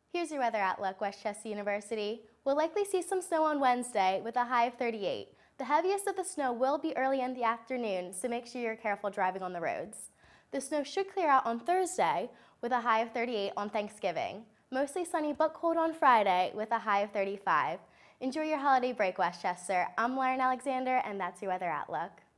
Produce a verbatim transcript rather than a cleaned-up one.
Here's your weather outlook, West Chester University. We'll likely see some snow on Wednesday with a high of thirty-eight. The heaviest of the snow will be early in the afternoon, so make sure you're careful driving on the roads. The snow should clear out on Thursday with a high of thirty-eight on Thanksgiving. Mostly sunny but cold on Friday with a high of thirty-five. Enjoy your holiday break, West Chester. I'm Lauren Alexander, and that's your weather outlook.